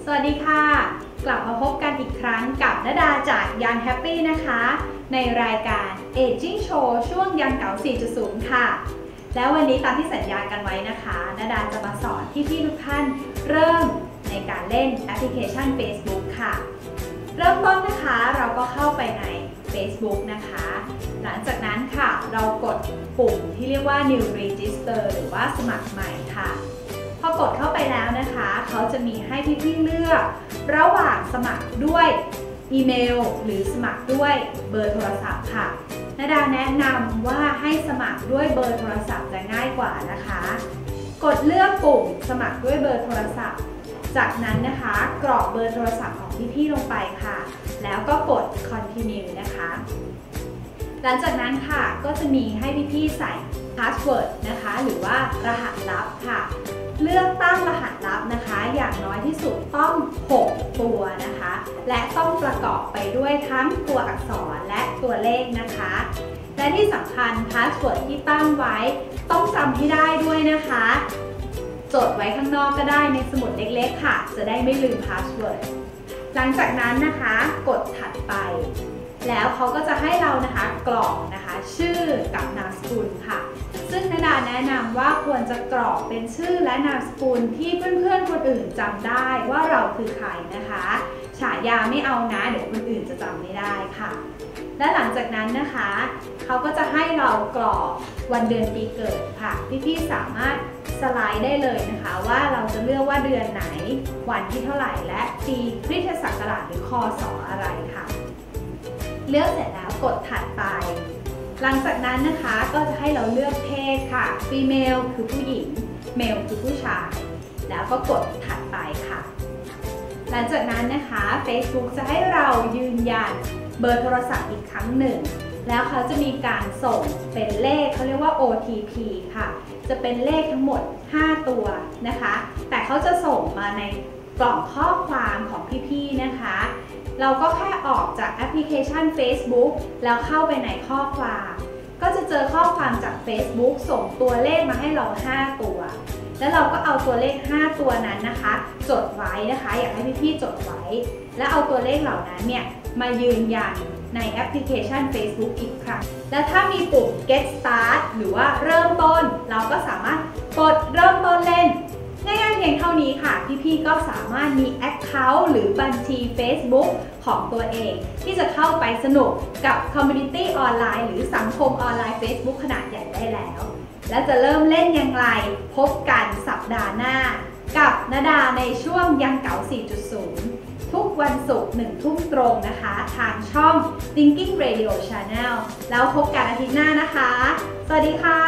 สวัสดีค่ะกลับมาพบกันอีกครั้งกับณดาจาก Young Happy นะคะในรายการ Aging Show ช่วงยังเก๋า 4.0 ค่ะแล้ววันนี้ตามที่สัญญากันไว้นะคะณดาจะมาสอนพี่ๆทุกท่านเริ่มในการเล่นแอปพลิเคชัน Facebook ค่ะเริ่มต้นนะคะเราก็เข้าไปใน Facebook นะคะหลังจากนั้นค่ะเรากดปุ่มที่เรียกว่า New Register หรือว่าสมัครใหม่ค่ะพอกดเข้าไปแล้วนะคะเขาจะมีให้พี่ๆเลือกระหว่างสมัครด้วยอีเมลหรือสมัครด้วยเบอร์โทรศัพท์ค่ะณดาแนะนำว่าให้สมัครด้วยเบอร์โทรศัพท์จะง่ายกว่านะคะกดเลือกปุ่มสมัครด้วยเบอร์โทรศัพท์จากนั้นนะคะกรอกเบอร์โทรศัพท์ของพี่ๆลงไปค่ะแล้วก็กด continue นะคะหลังจากนั้นค่ะก็จะมีให้พี่ๆใส่พาสเวิร์ดนะคะหรือว่ารหัสลับค่ะเลือกตั้งรหัสลับนะคะอย่างน้อยที่สุดต้อง6ตัวนะคะและต้องประกอบไปด้วยทั้งตัวอักษรและตัวเลขนะคะและที่สำคัญพาสเวิร์ดที่ตั้งไว้ต้องจำให้ได้ด้วยนะคะจดไว้ข้างนอกก็ได้ในสมุดเล็กๆค่ะจะได้ไม่ลืมพาสเวิร์ดหลังจากนั้นนะคะกดถัดไปแล้วเขาก็จะให้เรานะคะกรอกนะคะชื่อกับนามสกุลค่ะซึ่งณดาแนะนำว่าควรจะกรอกเป็นชื่อและนามสกุลที่เพื่อนๆคนอื่นจำได้ว่าเราคือใครนะคะฉายาไม่เอานะเดี๋ยวคนอื่นจะจำไม่ได้ค่ะและหลังจากนั้นนะคะเขาก็จะให้เรากรอกวันเดือนปีเกิดค่ะพี่ๆสามารถสไลด์ได้เลยนะคะว่าเราจะเลือกว่าเดือนไหนวันที่เท่าไหร่และปีคริสตศักราชหรือคศอะไรค่ะเลือกเสร็จแล้วกดถัดไปหลังจากนั้นนะคะก็จะให้เราเลือกเพศค่ะ female คือผู้หญิง male คือผู้ชายแล้วก็กดถัดไปค่ะหลังจากนั้นนะคะ Facebook จะให้เรายืนยันเบอร์โทรศัพท์อีกครั้งหนึ่งแล้วเขาจะมีการส่งเป็นเลขเขาเรียกว่า OTP ค่ะจะเป็นเลขทั้งหมด5ตัวนะคะแต่เขาจะส่งมาในกล่องข้อความของพี่ๆนะคะเราก็แค่ออกจากแอปพลิเคชัน Facebook แล้วเข้าไปในข้อความก็จะเจอข้อความจาก Facebook ส่งตัวเลขมาให้เรา5ตัวแล้วเราก็เอาตัวเลข5ตัวนั้นนะคะจดไว้นะคะอยากให้พี่ๆจดไว้แล้วเอาตัวเลขเหล่านั้นเนี่ยมายืนยันในแอปพลิเคชัน Facebook อีกครั้งและถ้ามีปุ่ม Get Start หรือว่าเริ่มต้นเราก็สามารถกดเริ่มต้นเล่นง่ายๆเพียงเท่านี้ค่ะพี่ๆก็สามารถมี Account หรือบัญชี Facebook ของตัวเองที่จะเข้าไปสนุกกับ Community ออนไลน์หรือสังคมออนไลน์ Facebook ขนาดใหญ่ได้แล้วและจะเริ่มเล่นอย่างไรพบกันสัปดาห์หน้ากับณดาในช่วงยังเก๋า 4.0 ทุกวันศุกร์ 1 ทุ่มตรงนะคะทางช่อง Thinking Radio Channel แล้วพบกันอาทิตย์หน้านะคะสวัสดีค่ะ